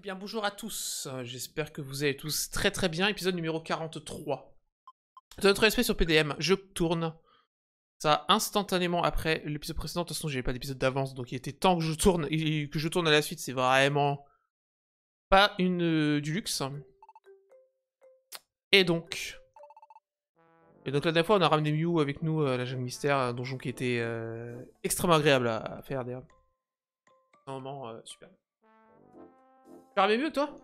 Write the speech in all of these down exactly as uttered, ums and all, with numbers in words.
bien, bonjour à tous, euh, j'espère que vous allez tous très très bien, épisode numéro quarante-trois de notre espèce sur P D M, je tourne ça instantanément après l'épisode précédent, de toute façon j'avais pas d'épisode d'avance, donc il était temps que je tourne, et que je tourne à la suite, c'est vraiment pas une euh, du luxe. Et donc... Et donc la dernière fois on a ramené Mew avec nous à la jungle mystère, un donjon qui était euh, extrêmement agréable à, à faire d'ailleurs. Vraiment euh, super. Tu as ramené Mew toi?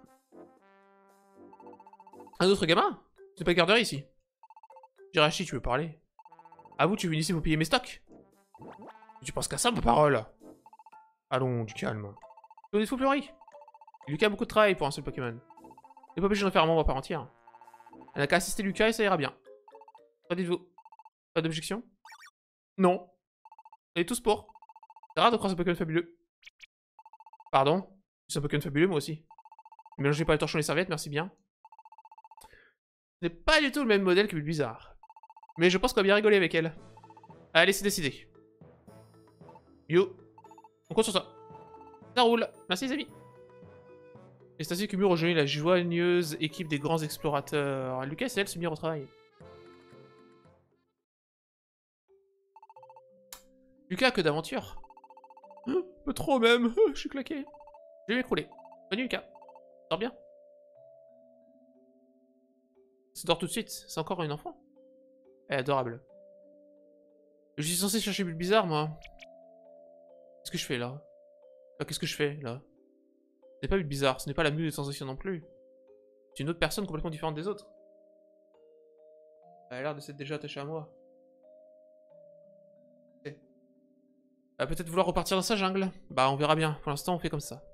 Un autre gamin? C'est pas garderie ici. Jirachi, tu veux parler? À vous, tu veux ici pour payer mes stocks? Tu penses qu'à ça, ma parole? Allons, du calme. Vous êtes fou, Fleury? Lucas a beaucoup de travail pour un seul Pokémon. Il n'est pas obligé d'en faire un membre à part entière. Elle n'a qu'à assister Lucas et ça ira bien. Quoi dites-vous? Pas d'objection? Non. On est tous pour. C'est rare de croire un Pokémon fabuleux. Pardon? C'est un Pokémon fabuleux, moi aussi. Ne mélangez pas les torchons et les serviettes, merci bien. Ce n'est pas du tout le même modèle que Bulbizarre. Mais je pense qu'on va bien rigoler avec elle. Allez, c'est décidé. Yo. On compte sur ça. Ça roule. Merci les amis. Et c'est ainsi que Mew rejoignit la joyeuse équipe des grands explorateurs. Lucas et elle se mirent au travail. Lucas, que d'aventure. Un peu trop même. Je suis claqué. Je vais m'écrouler. Bonne nuit Lucas. Dors bien. Ça dort tout de suite. C'est encore une enfant. Elle est adorable. Je suis censé chercher Bulbizarre, moi. Qu'est-ce que je fais là? Enfin, qu'est-ce que je fais là? Ce n'est pas Bulbizarre, ce n'est pas la Mew des sensations non plus. C'est une autre personne complètement différente des autres. Elle a l'air de s'être déjà attachée à moi. Elle va peut-être vouloir repartir dans sa jungle. Bah on verra bien, pour l'instant on fait comme ça.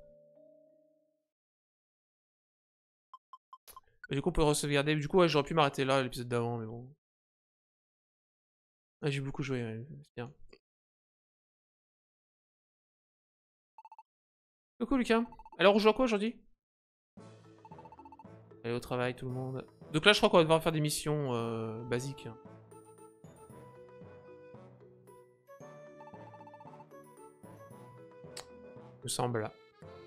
Et du coup on peut sauvegarder. Du coup ouais, j'aurais pu m'arrêter là l'épisode d'avant, mais bon. Ah, j'ai beaucoup joué, ouais. C'est bien. Coucou Lucas. Alors on joue à quoi aujourd'hui? Allez au travail tout le monde. Donc là je crois qu'on va devoir faire des missions euh, basiques. Il me semble là.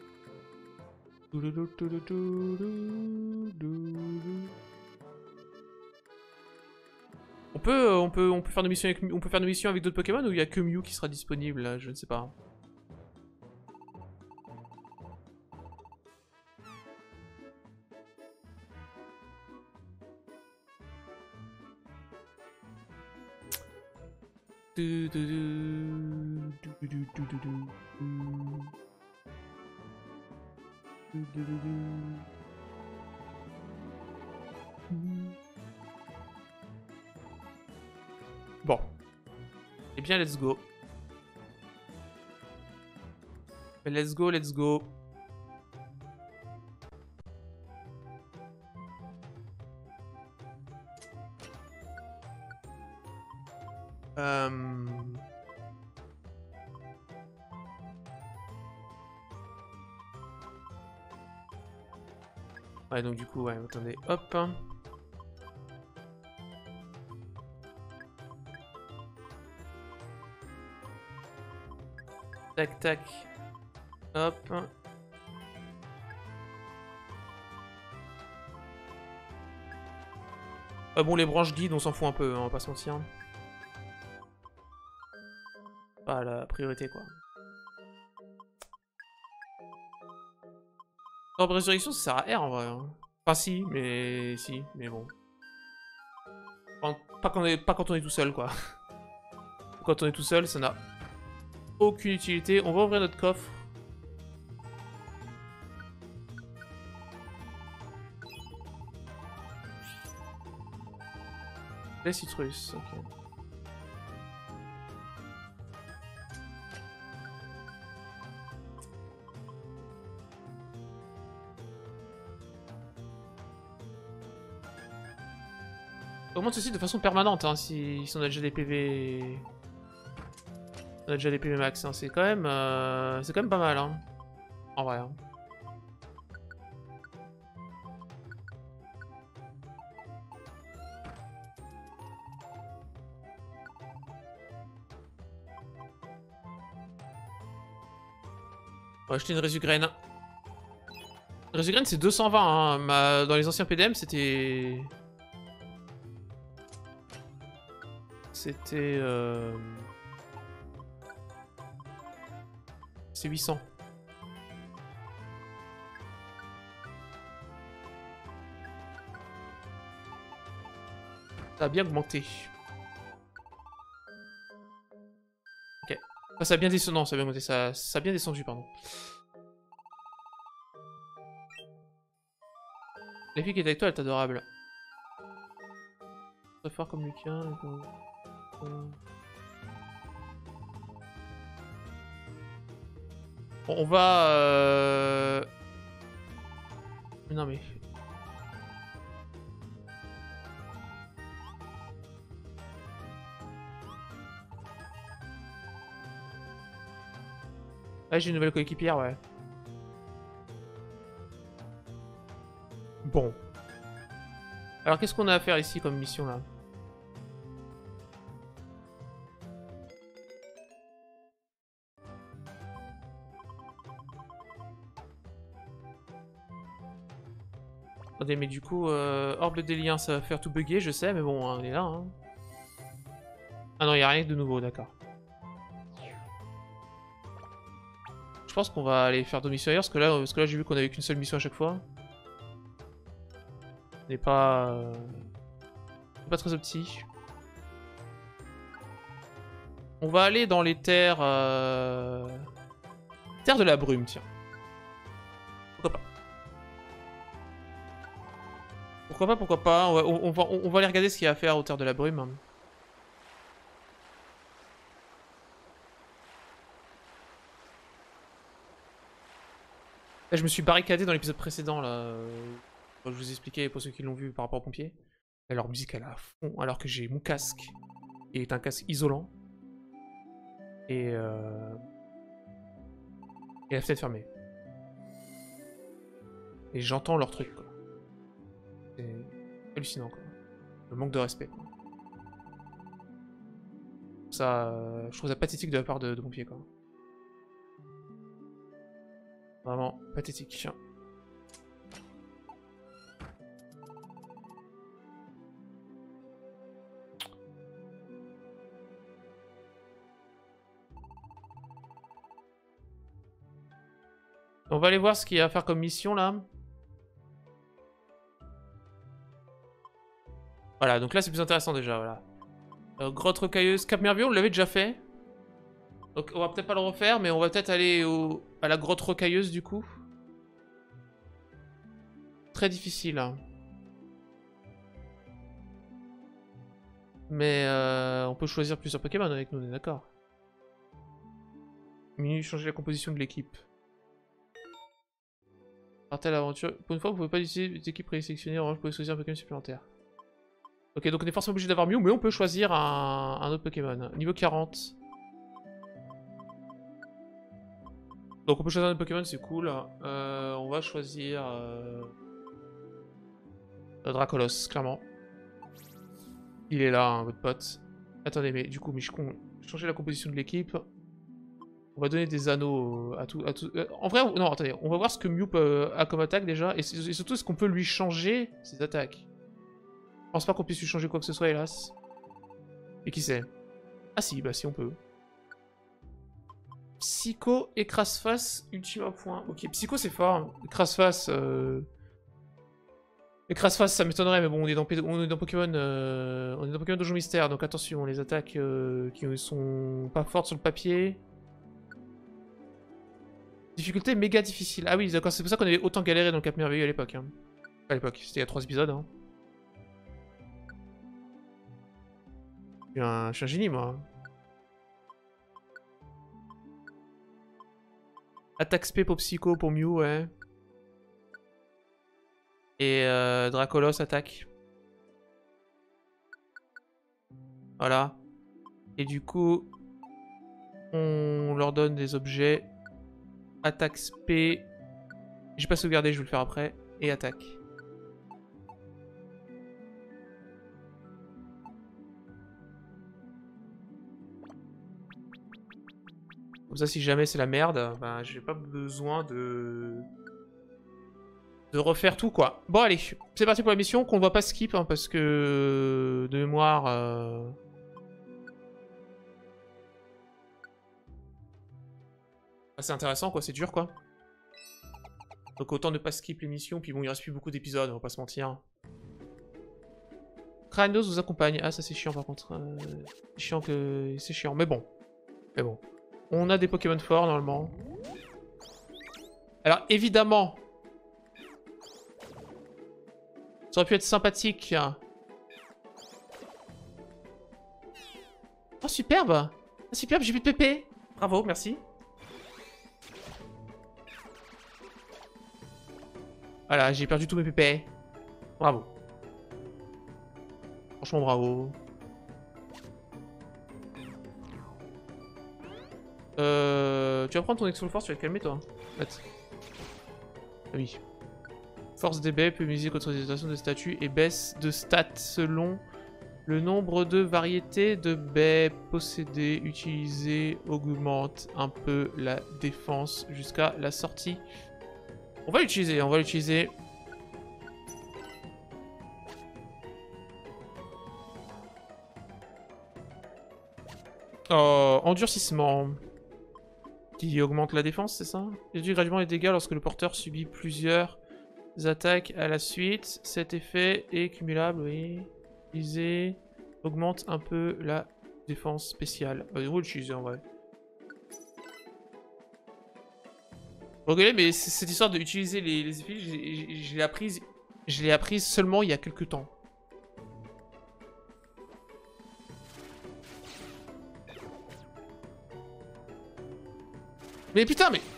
On peut, on peut, on peut faire nos missions avec, on peut faire nos missions avec d'autres Pokémon ou il y a que Mew qui sera disponible là, je ne sais pas. Bon. Eh bien, let's go. Let's go, let's go. Euh... Ouais, donc du coup, ouais, attendez, hop. Tac, tac. Hop. Ah bon, les branches guides, on s'en fout un peu, hein, on va pas se mentir. Pas la priorité, quoi. Orbe résurrection, ça sert à R en vrai. Hein. Enfin, si, mais si, mais bon. Pas, pas, quand on est, pas quand on est tout seul, quoi. Quand on est tout seul, ça n'a aucune utilité. On va ouvrir notre coffre. Les citrus, ok. Augmente ceci de façon permanente, hein, si, si on a déjà des P V... On a déjà des P V max, hein. C'est quand même... Euh, c'est quand même pas mal, hein. En vrai, hein. On va acheter une résugraine. Resograin c'est deux cent vingt, hein. Ma... Dans les anciens P D M c'était... C'était... Euh... C'est huit cents. Ça a bien augmenté. Ok. Enfin, ça a bien descendu, non, ça a bien augmenté, ça, ça a bien descendu, pardon. La fille qui est avec toi, elle est adorable. Très fort comme Lucien. Bon, on va... Euh... Non mais... Ah, j'ai une nouvelle coéquipière, ouais. Bon. Alors, qu'est-ce qu'on a à faire ici comme mission, là? Attendez, mais du coup, euh, Orbe des liens, ça va faire tout bugger, je sais, mais bon, on est là, hein. Ah non, il n'y a rien de nouveau, d'accord. Je pense qu'on va aller faire deux missions ailleurs, parce que là, parce que là j'ai vu qu'on avait qu'une seule mission à chaque fois. On n'est pas... Euh... pas très opti. On va aller dans les terres... Euh... Terres de la brume, tiens. Pourquoi pas? Pourquoi pas, pourquoi pas. On va, on, on va, on va aller regarder ce qu'il y a à faire aux terres de la brume. Là, je me suis barricadé dans l'épisode précédent, là. Je vous expliquais pour ceux qui l'ont vu par rapport aux pompiers. Et leur musique, elle est à fond, alors que j'ai mon casque, qui est un casque isolant. Et, euh... et la fenêtre fermée. Et j'entends leur truc, quoi. C'est hallucinant, quoi. Le manque de respect, quoi. Ça, euh, je trouve ça pathétique de la part de, de pompiers, quoi. Vraiment pathétique. On va aller voir ce qu'il y a à faire comme mission, là. Voilà, donc là, c'est plus intéressant, déjà, voilà. Euh, grotte rocailleuse, Cap Merveilleux, on l'avait déjà fait. Donc, on va peut-être pas le refaire, mais on va peut-être aller au... à la grotte rocailleuse, du coup. Très difficile, hein. Mais euh, on peut choisir plusieurs Pokémon avec nous, on est d'accord. Menu, changer la composition de l'équipe. Partez à l'aventure. Pour une fois, vous pouvez pas utiliser des équipes présélectionnées, en revanche, vous pouvez choisir un Pokémon supplémentaire. Ok, donc on est forcément obligé d'avoir Mew, mais on peut choisir un, un autre Pokémon. Niveau quarante. Donc on peut choisir un autre Pokémon, c'est cool. Euh, on va choisir... Euh... Dracolos, clairement. Il est là, hein, votre pote. Attendez, mais du coup, mais je con... changer la composition de l'équipe. On va donner des anneaux à tout... À tout... Euh, en vrai, non, attendez. On va voir ce que Mew peut, a comme attaque, déjà. Et, et surtout, est-ce qu'on peut lui changer ses attaques? Je pense pas qu'on puisse lui changer quoi que ce soit, hélas. Et qui sait? Ah si, bah si, on peut. Psycho, écrase-face, ultima point. Ok, Psycho, c'est fort. Écrase-face... Euh... Écrase-face, ça m'étonnerait, mais bon, on est dans, on est dans Pokémon... Euh... On est dans Pokémon Donjon Mystère, donc attention, les attaques euh, qui sont pas fortes sur le papier... Difficulté méga difficile. Ah oui, d'accord, c'est pour ça qu'on avait autant galéré dans le Cap Merveilleux à l'époque. Hein. À l'époque, c'était il y a trois épisodes. Hein. Je suis un, je suis un génie, moi. Attaque spé pour Psycho, pour Mew, ouais. Et euh, Dracolos attaque. Voilà. Et du coup, on leur donne des objets. Attaque spé. J'ai pas sauvegardé, je vais le faire après. Et attaque. Comme ça, si jamais c'est la merde, ben j'ai pas besoin de... de refaire tout, quoi. Bon, allez, c'est parti pour la mission, qu'on ne va pas skip, hein, parce que... De mémoire... Euh... C'est intéressant, quoi, c'est dur, quoi. Donc autant ne pas skip l'émission, puis bon, il reste plus beaucoup d'épisodes, on va pas se mentir. Kranos vous accompagne. Ah, ça c'est chiant, par contre. Euh... C'est chiant que... C'est chiant, mais bon. Mais bon. On a des Pokémon forts, normalement. Alors, évidemment... Ça aurait pu être sympathique. Oh, superbe. Ah, superbe, j'ai plus de P P. Bravo, merci. Voilà, j'ai perdu tous mes P P. Bravo. Franchement, bravo. Euh... Tu vas prendre ton Exo Force, tu vas te calmer, toi. Ah oui. Force des baies peut miser contre les situations de statut et baisse de stats selon le nombre de variétés de baies possédées. Utilisées augmente un peu la défense jusqu'à la sortie. On va l'utiliser, on va l'utiliser. Oh, endurcissement. Qui augmente la défense, c'est ça? Réduit graduellement les dégâts lorsque le porteur subit plusieurs attaques à la suite. Cet effet est cumulable, oui. Utiliser augmente un peu la défense spéciale. Bah, on va l'utiliser en vrai. Regardez, mais cette histoire d'utiliser les, les effets, je l'ai apprise, je l'ai apprise seulement il y a quelques temps. Mais putain, mais...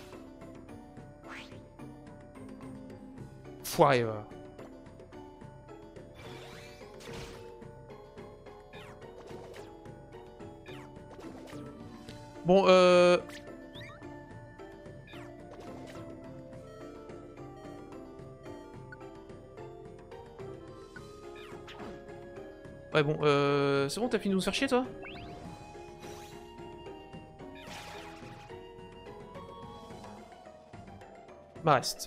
Foiré, voilà. Bon, euh... Ouais, bon, euh... c'est bon, t'as fini de nous faire chier, toi? Bah, reste.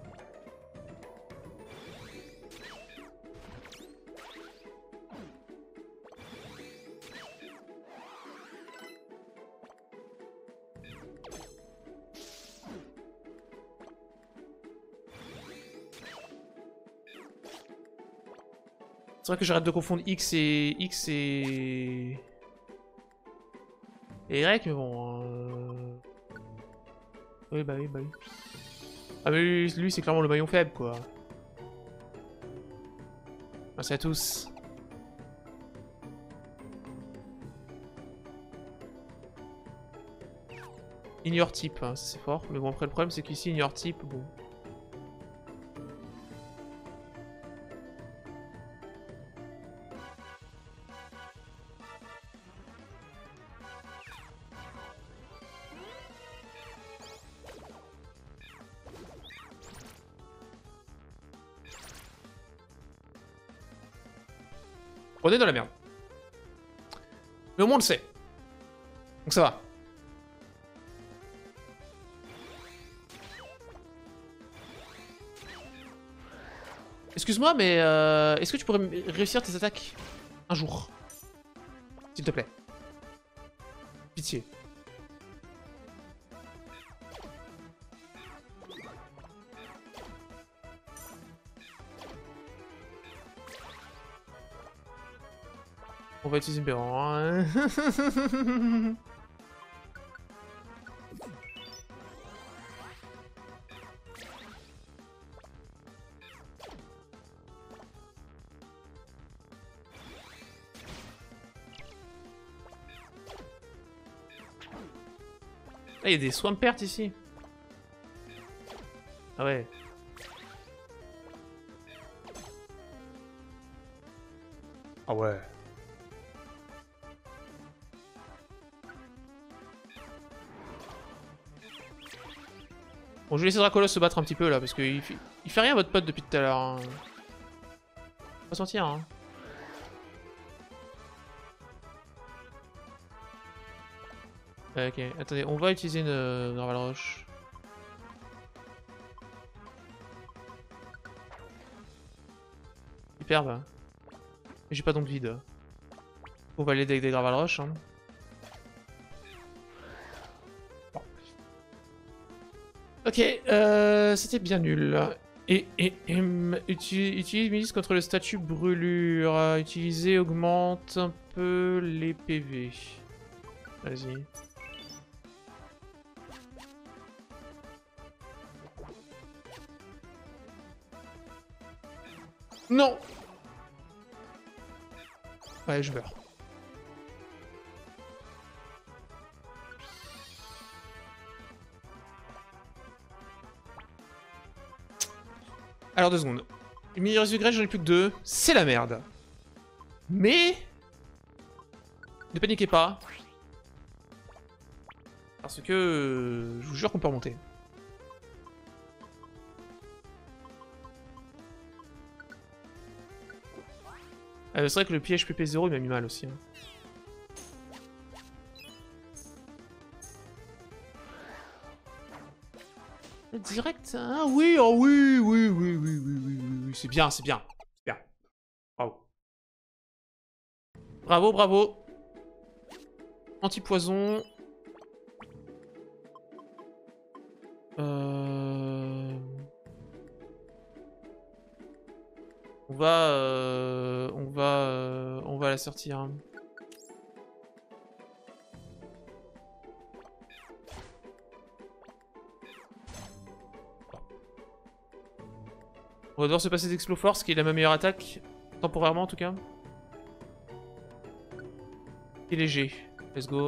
C'est vrai que j'arrête de confondre X et... X et... Et Y, mais bon... Euh... Oui, bah oui, bah oui. Ah mais lui, lui c'est clairement le maillon faible, quoi. Merci à tous. Ignore type, hein, ça c'est fort. Mais bon, après le problème c'est qu'ici, ignore type, bon... On est dans la merde. Mais au moins on le sait. Donc ça va. Excuse-moi, mais euh, est-ce que tu pourrais réussir tes attaques un jour? S'il te plaît. Pitié. On va utiliser Béran. Hein. Ah, il y a des Swampert ici. Ah ouais. Ah ouais. Bon, je vais laisser Dracolos se battre un petit peu là, parce qu'il fait... il fait rien votre pote depuis tout à l'heure. Hein. Faut pas sentir, hein. Ok, attendez, on va utiliser une Normal Roche. Superbe. Mais j'ai pas donc vide. On va aller avec des Gravel Rush. Hein. Bon. Ok, euh, c'était bien nul. Et, et, et utilise, utilise milice contre le statut brûlure. Utiliser augmente un peu les P V. Vas-y. Non. Ouais, je meurs. Alors, deux secondes. Une mini de grèce, j'en ai plus que deux. C'est la merde. Mais... Ne paniquez pas. Parce que... Euh, je vous jure qu'on peut remonter. Euh, c'est vrai que le piège P P zéro, il m'a mis mal aussi. Hein. Direct, ah oui, oh oui, oui, oui, oui, oui, oui, oui, oui, c'est bien, c'est bien, c'est bien. Bravo. Bravo, bravo. Anti-poison. Euh... On va, euh... on va, euh... on va la sortir. Hein. On va devoir se passer d'Exploforce, qui est la meilleure attaque, temporairement en tout cas. Et léger. Let's go.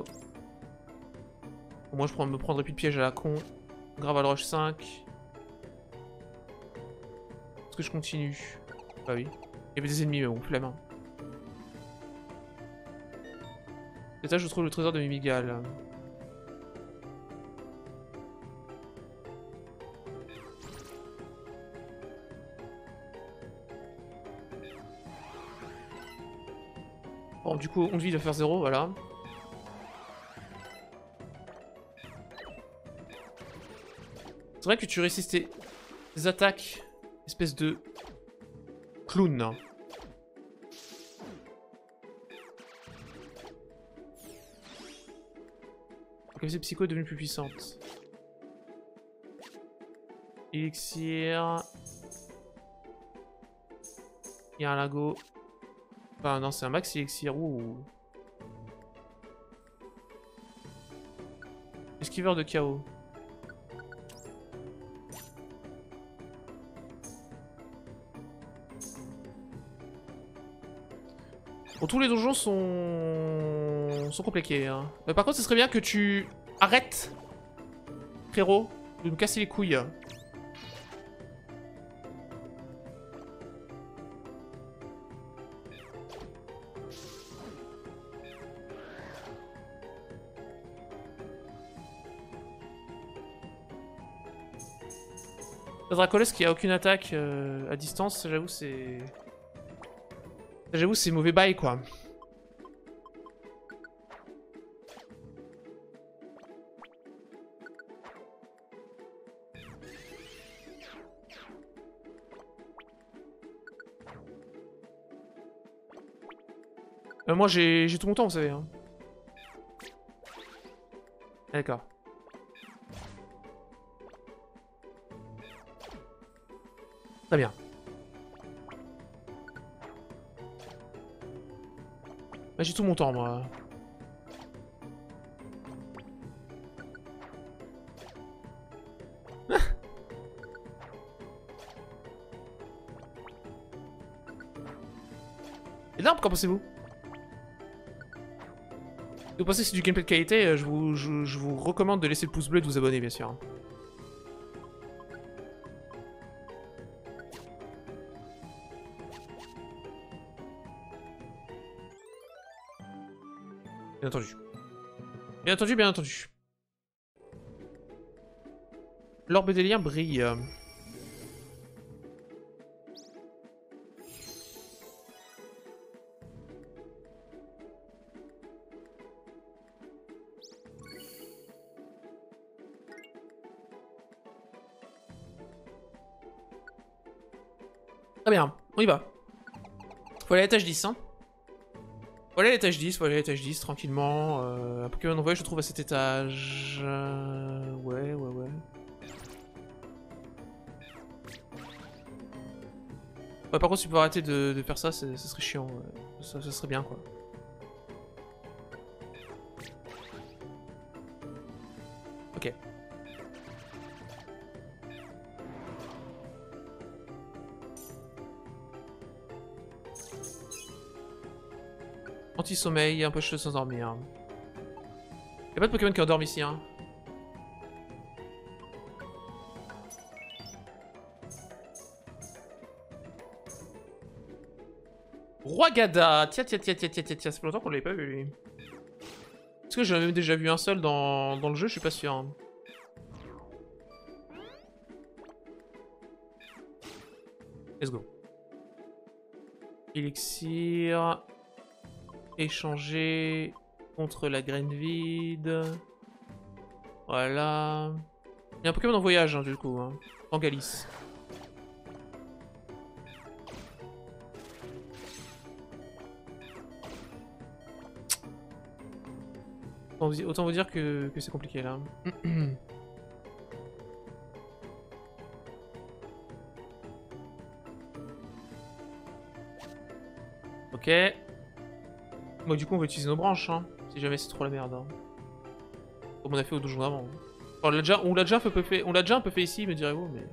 Au moins je ne me prendrai plus de piège à la con. Gravel Rush cinq. Est-ce que je continue? Bah oui. Il y avait des ennemis, mais bon, flemme. Hein. C'est ça, je trouve le trésor de Mimigal. Bon, du coup, on de vie va faire zéro, voilà. C'est vrai que tu réussisses tes attaques, espèce de clown. Hein. La capacité psycho est devenue plus puissante. Elixir. Il y a un lago. Enfin, non, c'est un max elixir. Ouh. Esquiveur de chaos. Bon, tous les donjons sont... sont compliqués. Hein. Mais par contre, ce serait bien que tu arrêtes, frérot, de nous casser les couilles. Le Dracolos qui a aucune attaque euh, à distance, j'avoue, c'est... J'avoue, c'est mauvais bail, quoi. Euh, moi, j'ai tout mon temps, vous savez. Hein. D'accord. Très bien. Bah, j'ai tout mon temps, moi. Et l'arbre, qu'en pensez-vous? Si vous pensez que c'est du gameplay de qualité, je vous, je, je vous recommande de laisser le pouce bleu et de vous abonner, bien sûr. Bien entendu. Bien entendu, bien entendu. L'orbe des liens brille. Très bien, on y va. Faut aller à l'étage dix, hein. Faut aller à l'étage dix, faut aller à l'étage dix, tranquillement. Euh, un Pokémon envoyé, je le trouve à cet étage. Euh, ouais, ouais, ouais. Ouais, par contre, si tu peux arrêter de, de faire ça, ça serait chiant. Ouais. Ça, ça serait bien, quoi. Ok. Anti-sommeil, un peu chaud sans dormir. Y'a pas de Pokémon qui endorment ici, hein. Roi Gada. Tiens, tiens, tiens, tiens, tiens, tiens, tiens. Ça fait longtemps qu'on l'avait pas vu, lui. Est-ce que j'en ai même déjà vu un seul dans, dans le jeu? Je suis pas sûr. Hein. Let's go. Élixir. Échanger contre la graine vide. Voilà. Il y a un Pokémon en voyage, hein, du coup. Hein. En Galice. Autant vous dire que, que c'est compliqué, là. Ok. Bon, du coup, on va utiliser nos branches, hein. Si jamais c'est trop la merde. Hein. Comme on a fait au donjon avant. Hein. On l'a déjà, on l'a déjà un peu fait, on l'a déjà un peu fait ici, me direz-vous, mais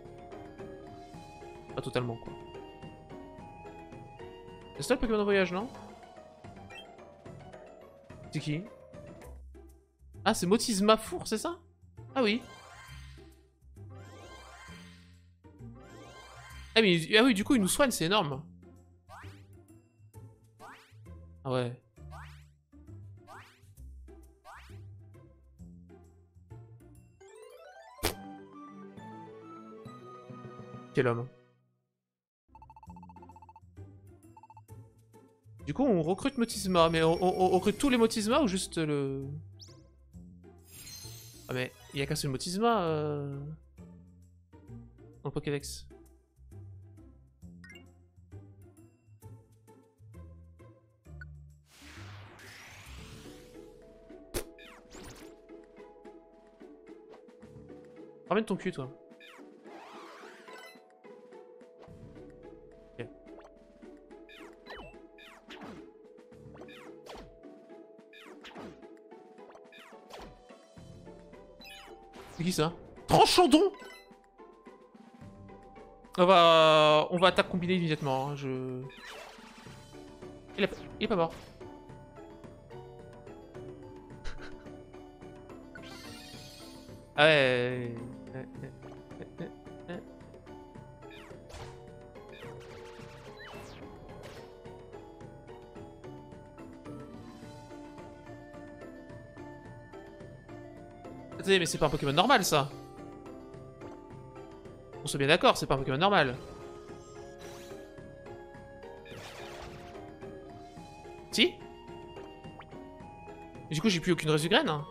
pas totalement, quoi. C'est ça le Pokémon en voyage, non? C'est qui? Ah, c'est Motisma Four, c'est ça? Ah oui. Ah, mais, ah oui, du coup, il nous soigne, c'est énorme. Ah ouais. Quel homme. Du coup, on recrute Motisma, mais on, on, on recrute tous les Motisma ou juste le... Ah mais, il y a qu'un seul Motisma euh... dans le Pokédex. Ramène ton cul, toi. Ok. C'est qui ça? Tranchandon! On va... On va attaque combinée immédiatement, hein, je... Il, a... Il est pas mort. Ah ouais... Attendez, mais c'est pas un Pokémon normal, ça. On soit bien d'accord, c'est pas un Pokémon normal. Si? Du coup, j'ai plus aucune Résugraine. Hein.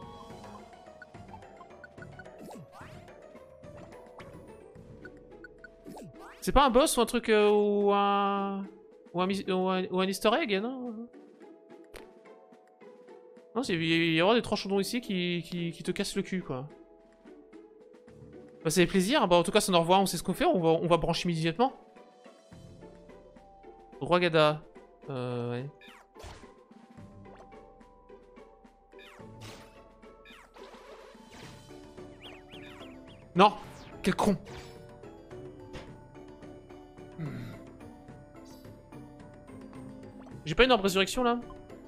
C'est pas un boss ou un truc euh, ou un... Ou un, ou un... ou un easter egg, non? Non, il y aura des tranchandons ici qui, qui, qui te cassent le cul, quoi. Bah, ça fait plaisir. Bah, en tout cas, c'est au revoir, on sait ce qu'on fait. On va, on va brancher immédiatement. Roi Gada. Euh, ouais. Non! Quel con! Hmm. J'ai pas une arbre résurrection, là?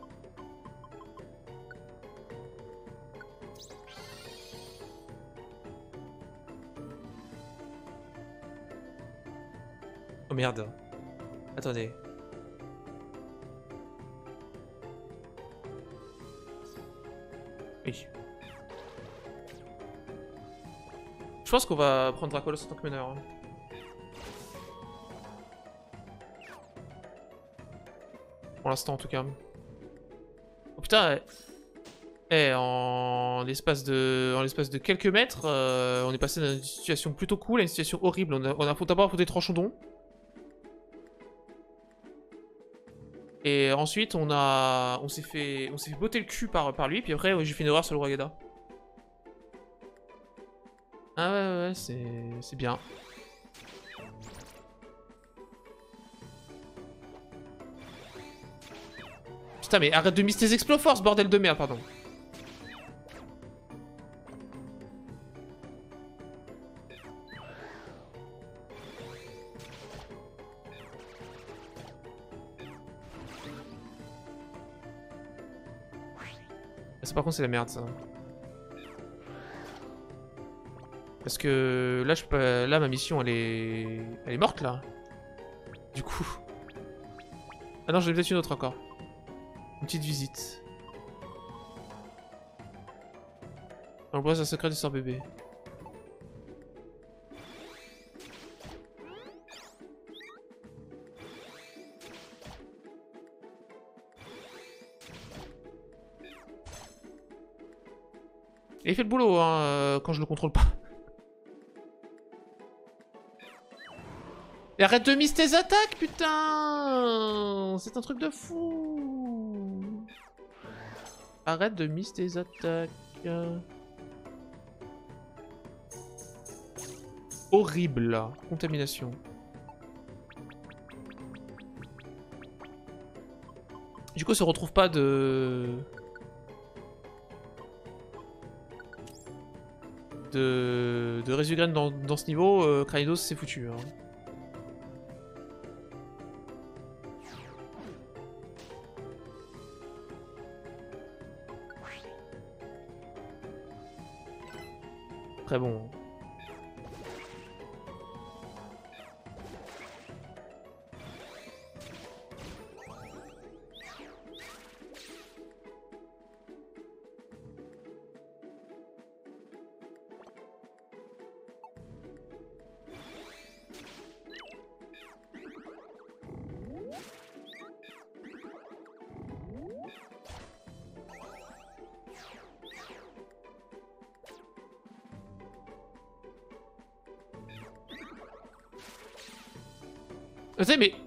Oh merde. Attendez. Oui. Je pense qu'on va prendre Dracolos en tant que meneur. Hein. Pour l'instant en tout cas. Oh putain, eh, en l'espace de, en l'espace de quelques mètres, euh, on est passé d'une situation plutôt cool à une situation horrible. On a, on a d'abord affronté Tranchandon. Et ensuite, on a... On s'est fait... On s'est fait botter le cul par, par lui, puis après, ouais, j'ai fait une erreur sur le roi Gada. Ah ouais, ouais, ouais, c'est... C'est bien. Putain, mais arrête de miss tes exploforce, bordel de merde, pardon. Ça, par contre, c'est la merde, ça. Parce que là, je peux... là, ma mission, elle est... Elle est morte, là. Du coup... Ah non, j'en ai peut-être une autre encore. Une petite visite. L'embrasse un secret du sort bébé. Et il fait le boulot, hein, euh, quand je le contrôle pas. Et arrête de miss tes attaques, putain! C'est un truc de fou! Arrête de miss tes attaques. Horrible, là. Contamination. Du coup, ça retrouve pas de... De, de Resugraine dans, dans ce niveau. Euh, Cranidos, c'est foutu. Hein. Très bon. Tu sais, mais...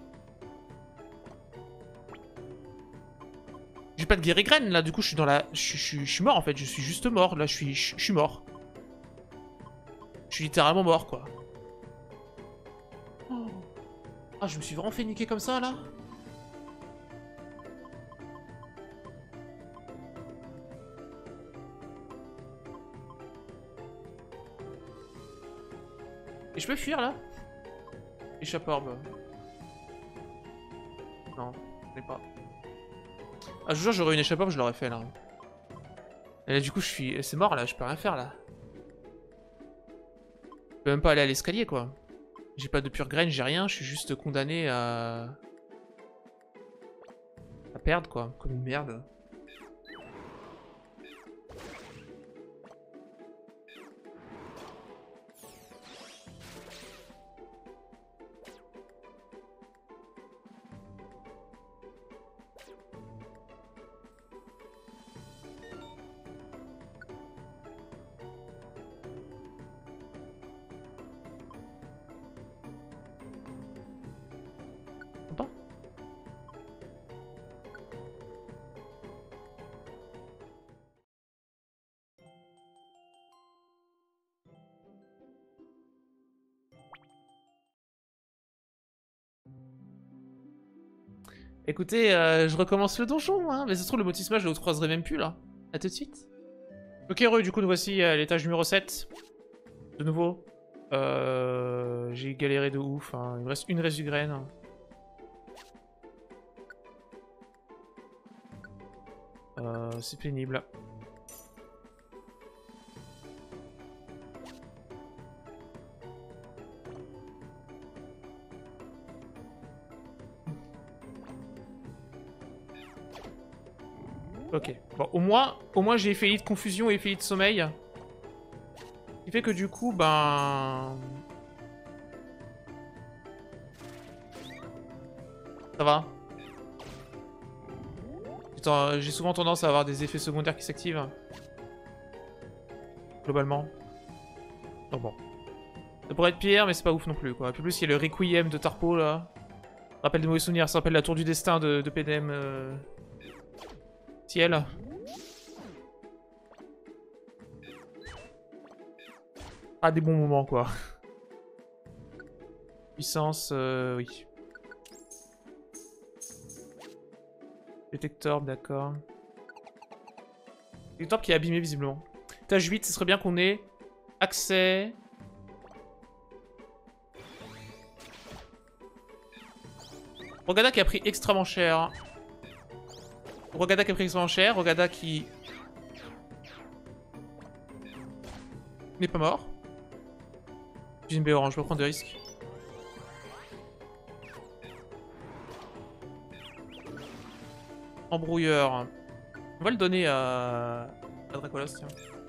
J'ai pas de guérigraine, là, du coup, je suis dans la... Je suis mort, en fait, je suis juste mort, là, je suis je suis mort. Je suis littéralement mort, quoi. Oh. Ah, je me suis vraiment fait niquer comme ça, là. Et je peux fuir, là? Échappe orbe. Non, je l'ai pas. Ah, je vous jure, j'aurais une échappe orbe, je l'aurais fait, là. Et là, du coup, je suis... C'est mort, là, je peux rien faire, là. Je peux même pas aller à l'escalier, quoi. J'ai pas de pure graine, j'ai rien, je suis juste condamné à... à perdre, quoi, comme une merde. Pas. Écoutez, euh, je recommence le donjon, hein. Mais ça se trouve, le motisma, je le croiserai même plus, là. A tout de suite. Ok, heureux, du coup, nous voici à l'étage numéro sept. De nouveau. Euh, J'ai galéré de ouf, hein. Il me reste une Resugraine. Euh, c'est pénible. Ok. Bon, au moins, au moins j'ai effet de confusion et effet de sommeil. Ce qui fait que du coup, ben... Ça va. J'ai souvent tendance à avoir des effets secondaires qui s'activent. Globalement. Donc bon. Ça pourrait être pire, mais c'est pas ouf non plus, quoi. Puis plus, il y a le Requiem de Tarpo, là. Rappelle des mauvais souvenirs, ça rappelle la tour du destin de, de P D M. Euh... Ciel. Ah, des bons moments, quoi. Puissance, euh, oui. Détecteur, d'accord. Détecteur qui est abîmé, visiblement. Étage huit, ce serait bien qu'on ait accès... Rogada qui a pris extrêmement cher. Rogada qui a pris extrêmement cher. Rogada qui... n'est pas mort. J'ai une baie orange, je peux prendre des risques. Embrouilleur. On va le donner à, à Dracolos, tiens.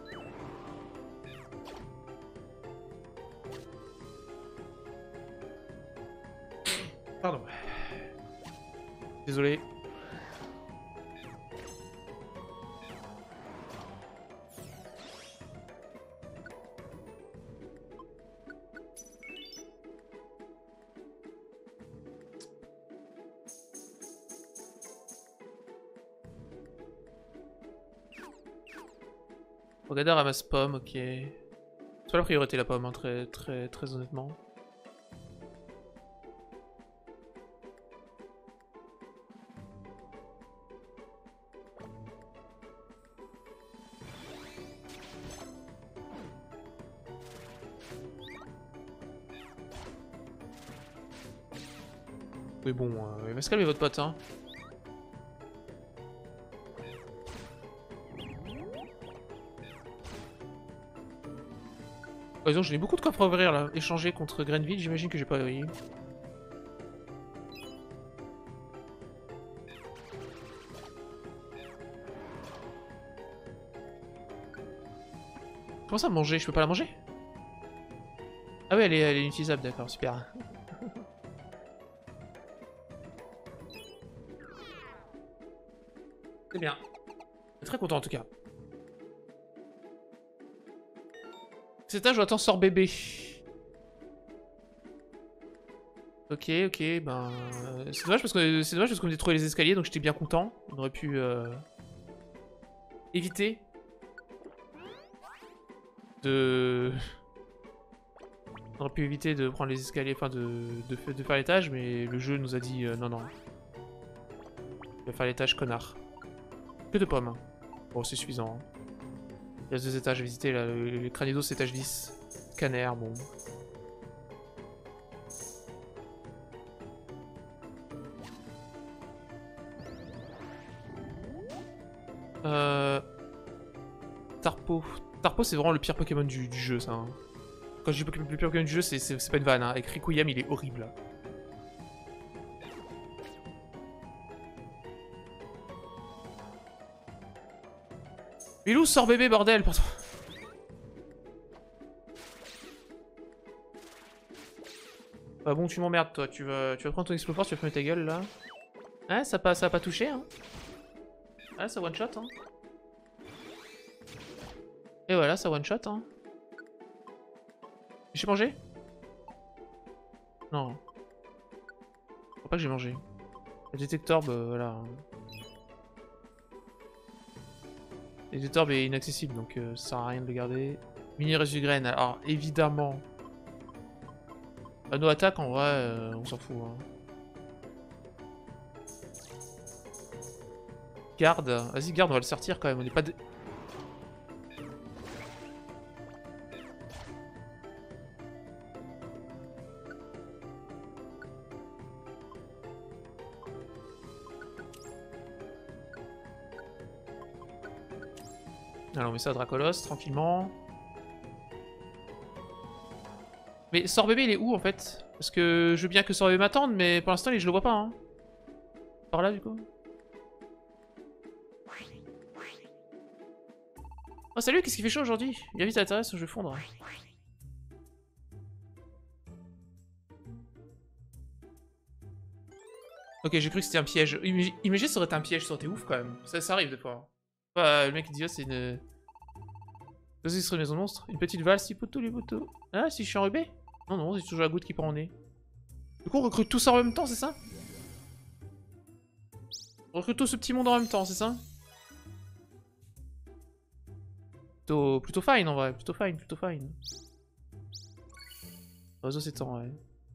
Pardon. Désolé. Rogada ramasse pomme, ok. C'est pas la priorité la pomme, hein, très, très, très honnêtement. Mais bon, euh, il va se calmer votre pote, hein. Oh, disons, j'ai beaucoup de coffres à ouvrir là. Échanger contre Grenville, j'imagine que j'ai pas eu. Comment ça manger? Je peux pas la manger? Ah oui, elle est, elle est inutilisable, d'accord, super. C'est bien. Je suis très content en tout cas. Cet âge, j'attends sort bébé. Ok, ok, ben... Euh, c'est dommage parce que c'est dommage parce qu'on a trouvé les escaliers, donc j'étais bien content. On aurait pu... Euh, éviter... De... On aurait pu éviter de prendre les escaliers, enfin de, de, de faire l'étage, mais le jeu nous a dit euh, non, non. Il va faire l'étage, connard. Que de pommes. Bon, c'est suffisant. Hein. Il y a deux étages à visiter, là. Le, le Cranidos, c'est étage dix. Scanner, bon. Euh... Tarpo. Tarpo, c'est vraiment le pire Pokémon du, du jeu, ça. Hein. Quand je dis le pire Pokémon du jeu, c'est pas une vanne. Hein. Avec Rikuyam, il est horrible. Là. Milou, sors bébé, bordel, pardon. Bah bon, tu m'emmerdes, toi. Tu vas, tu vas prendre ton Exploforce, tu vas fermer ta gueule, là. Ouais, ça a pas, ça a pas touché, hein. Ouais, ça one-shot, hein. Et voilà, ça one-shot, hein. J'ai mangé? Non. Je crois pas que j'ai mangé. Le détecteur, bah voilà. Le détecteur est inaccessible, donc euh, ça sert à rien de le garder. Mini Resugraine, alors évidemment. Bah, nos attaques, en vrai, euh, on s'en fout. Hein. Garde. Vas-y, garde, on va le sortir quand même. On n'est pas... De... Alors on met ça à Dracolos, tranquillement. Mais Sort Bébé, il est où, en fait? Parce que je veux bien que Sort Bébé m'attende, mais pour l'instant, je le vois pas, hein. Par là, du coup. Oh, salut, qu'est-ce qu'il fait chaud aujourd'hui? Viens vite à l'intérieur, sinon je vais fondre. Ok, j'ai cru que c'était un piège. Imagine, ça aurait été un piège, ça aurait été ouf, quand même. Ça, ça arrive, des fois. Bah, le mec, il dit, oh, c'est une... Qu'est-ce que ce serait une maison monstre? Une petite valse, si poteau, les poteaux. Ah, si je suis enrubé? Non, non, c'est toujours la goutte qui prend au nez. Du coup, on recrute tous ça en même temps, c'est ça? On recrute tout ce petit monde en même temps, c'est ça? Plutôt, plutôt fine en vrai, plutôt fine, plutôt fine. Réseau s'étend, ouais.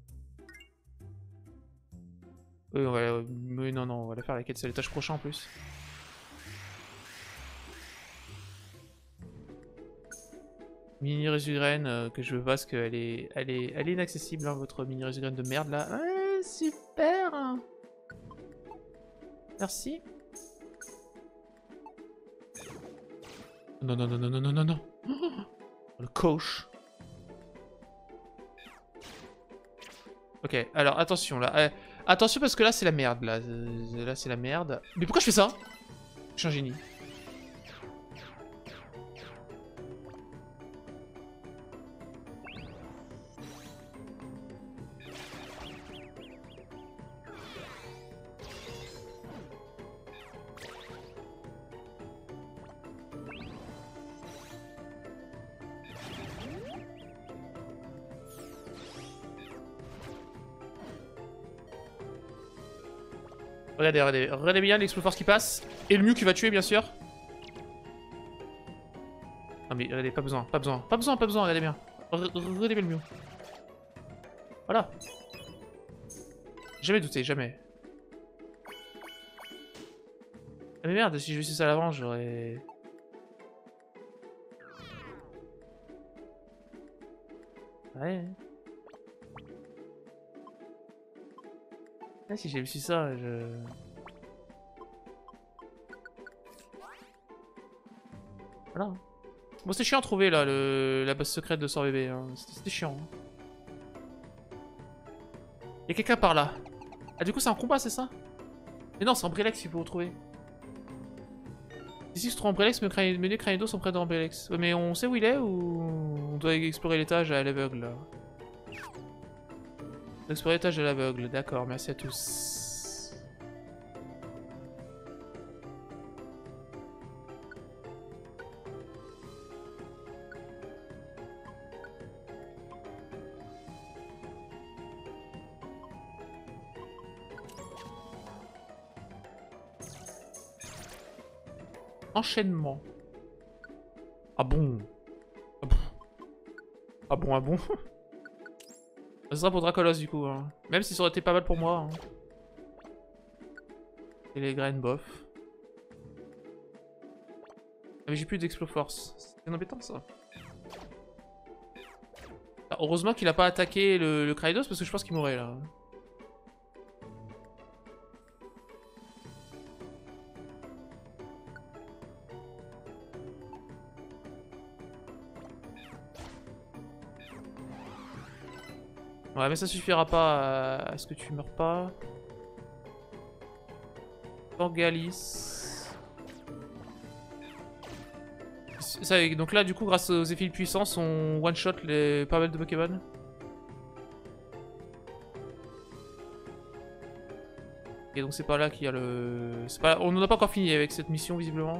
Oui, on va... Mais non, non, on va la faire la quête, c'est l'étage prochain en plus. Mini résugraine euh, que je veux parce qu'elle est... Elle est... Elle est inaccessible, hein, votre mini résugraine de merde là. Ouais, super. Merci. Non, non, non, non, non, non, non, non. Oh, le coach. Ok, alors attention là. Euh, attention parce que là c'est la merde là. Euh, là c'est la merde. Mais pourquoi je fais ça? Je suis un génie. Regardez, regardez, regardez bien l'Exploforce qui passe. Et le Mew qui va tuer, bien sûr. Non mais regardez, pas besoin, pas besoin, pas besoin, pas besoin, regardez bien. Re- Regardez bien le Mew. Voilà. Jamais douté, jamais. Ah mais merde, si je faisais ça à l'avant, j'aurais... Ouais. Ah, si j'ai su ça, je... Voilà. Bon, c'était chiant à trouver, là, le... la base secrète de Sort Bébé. Hein. C'était chiant. Hein. Y'a quelqu'un par là. Ah, du coup, c'est un combat, c'est ça? Mais non, c'est Ambrelex qu'il faut retrouver. Ici, se trouve Ambrelex, mais les Cranidos sont près d'Ambrelex. Ouais, mais on sait où il est ou on doit explorer l'étage à l'aveugle, là? Explorer l'étage à l'aveugle, d'accord, merci à tous. Enchaînement. Ah bon? Ah bon? Ah bon, ah bon? Ça sera pour Dracolos du coup, hein. Même si ça aurait été pas mal pour moi. Hein. Et les graines, bof. Ah, mais j'ai plus d'Exploforce. C'est embêtant ça. Ah, heureusement qu'il a pas attaqué le, le Craidos parce que je pense qu'il mourrait là. Ouais, mais ça suffira pas à, à ce que tu meurs pas. Torgalis. Ça, donc là, du coup, grâce aux effets de puissance, on one-shot les pas mal de Pokémon. Et donc c'est pas là qu'il y a le... Pas... On n'en a pas encore fini avec cette mission, visiblement.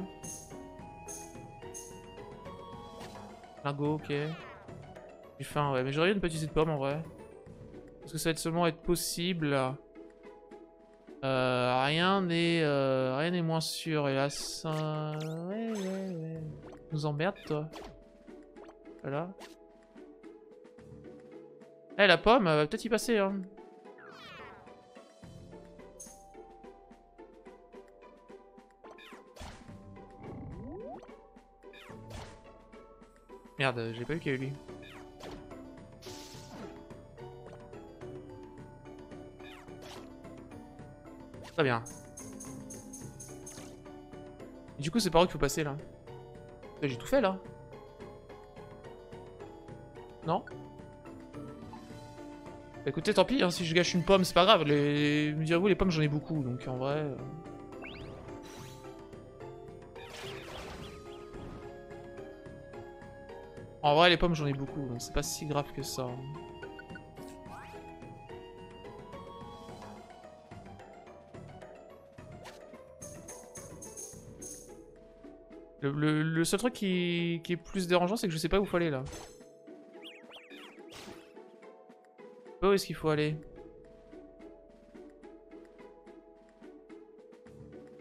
Largo, ok. J'ai faim, ouais. Mais j'aurais une petite pomme, en vrai. Parce que ça va être seulement être possible. Euh, rien n'est euh, rien n'est moins sûr, hélas. Euh, ouais, ouais, ouais. Nous emmerde, toi. Voilà. Eh, la pomme, elle va peut-être y passer, hein. Merde, j'ai pas vu qu'il y avait lui. Très bien. Et du coup, c'est par où qu'il faut passer, là? J'ai tout fait, là. Non? Bah, écoutez, tant pis, hein, si je gâche une pomme, c'est pas grave. Les... Me direz-vous, les pommes, j'en ai beaucoup, donc en vrai... Euh... En vrai, les pommes, j'en ai beaucoup, donc c'est pas si grave que ça. Le, le, le seul truc qui, qui est plus dérangeant, c'est que je sais pas où faut aller, là. Je sais pas où est-ce qu'il faut aller.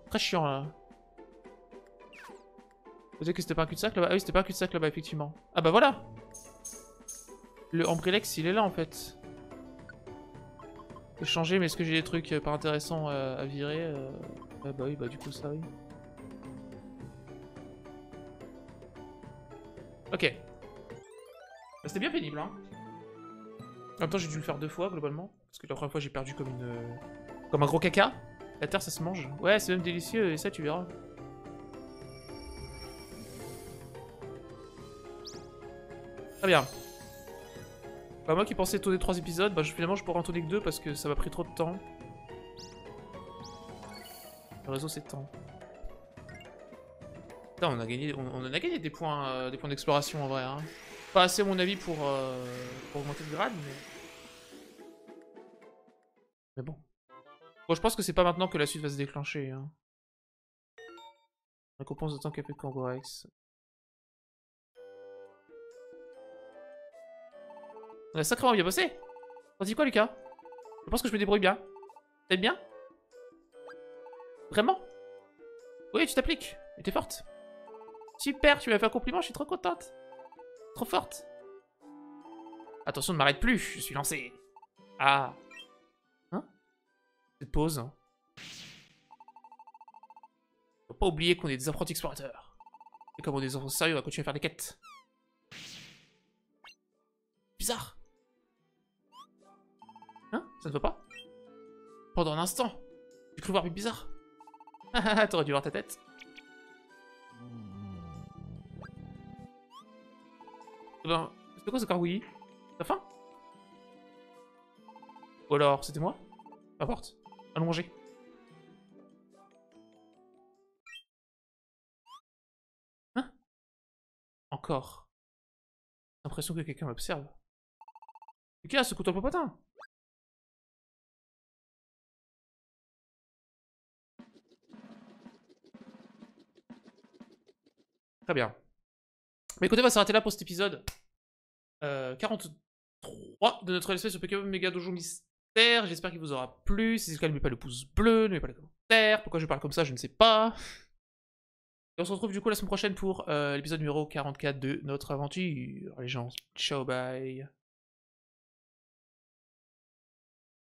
Très chiant là. Vous savez que c'était pas un cul-de-sac là-bas? Ah oui, c'était pas un cul-de-sac là-bas, effectivement. Ah bah voilà! Le Ambrelex, il est là en fait. Je vais changer, mais est-ce que j'ai des trucs pas intéressants euh, à virer euh... Ah bah oui, bah du coup ça oui. Ok. Bah, c'était bien pénible, hein. En même temps, j'ai dû le faire deux fois, globalement. Parce que la première fois, j'ai perdu comme une... euh, comme un gros caca. La terre, ça se mange. Ouais, c'est même délicieux, et ça, tu verras. Très bien. Bah moi qui pensais tourner trois épisodes, bah finalement, je pourrais en tourner que deux parce que ça m'a pris trop de temps. Le réseau s'étend. Putain, on a gagné, on, on en a gagné des points, euh, des points d'exploration en vrai, hein. Pas assez à mon avis pour, euh, pour augmenter de grade, mais... Mais bon. Bon, je pense que c'est pas maintenant que la suite va se déclencher, hein. Récompense de temps qu'a fait Kangorex. On a sacrément bien bossé. T'en dis quoi, Lucas? Je pense que je me débrouille bien. T'aimes bien? Vraiment? Oui, tu t'appliques. Et t'es forte. Super, tu m'as fait un compliment, je suis trop contente. Trop forte. Attention, ne m'arrête plus, je suis lancé. Ah. Hein? Cette pause. Hein. Faut pas oublier qu'on est des apprentis explorateurs. Et comme on est des enfants sérieux, on va continuer à faire des quêtes. Bizarre. Hein? Ça ne va pas? Pendant un instant, j'ai cru voir plus bizarre. T'aurais dû voir ta tête. Ben, c'était quoi ce cargouillis? T'as faim? Ou alors, c'était moi? Peu importe. Allons manger. Hein? Encore. J'ai l'impression que quelqu'un m'observe. Lucas, secoue-toi le popotin! Très bien. Mais écoutez, on va s'arrêter là pour cet épisode euh, quarante-trois de notre L S P sur Pokémon Méga Dojo Mystère. J'espère qu'il vous aura plu. Si c'est le cas, n'oubliez pas le pouce bleu, n'oubliez pas les commentaires. Pourquoi je parle comme ça, je ne sais pas. Et on se retrouve du coup la semaine prochaine pour euh, l'épisode numéro quarante-quatre de notre aventure. Les gens, ciao, bye.